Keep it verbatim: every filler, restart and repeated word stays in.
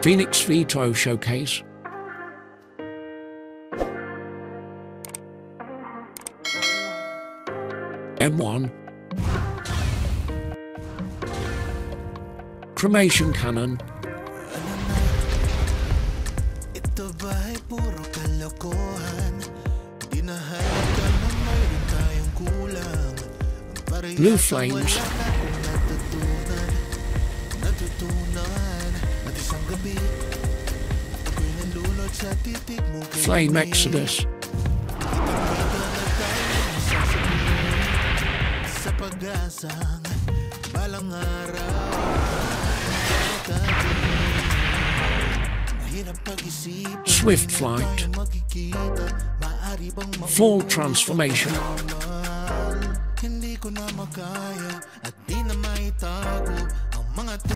Phoenix Veto Showcase. M one. Cremation Cannon. Ito ba'y puro kalokohan? Di na halata na mayroon tayong kulang. Blue Flames. Natutunan, natutunan at isang gabi ako'y nalulod sa titik mo. Flame Exodus. Sa pag-asang balang araw Swift Flight. Full Transformation. Hindi ko na makaya at di na maitago ang mga